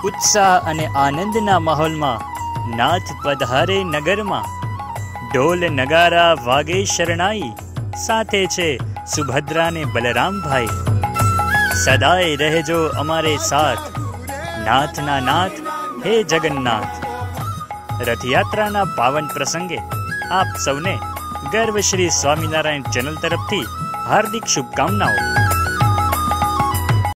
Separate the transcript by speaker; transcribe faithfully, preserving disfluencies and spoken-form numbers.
Speaker 1: ઉત્સાહ અને આનંદના માહોલમાં નાથ પધારે નગરમાં, ઢોલ નગારા વાગે શરણાઈ, સાથે છે સુભદ્રા ને બલરામભાઈ. સદાય રહેજો અમારે સાથ, નાથના નાથ હે જગન્નાથ. રથયાત્રાના પાવન પ્રસંગે આપ સૌને ગર્વ શ્રી સ્વામિનારાયણ ચેનલ તરફથી હાર્દિક શુભકામનાઓ.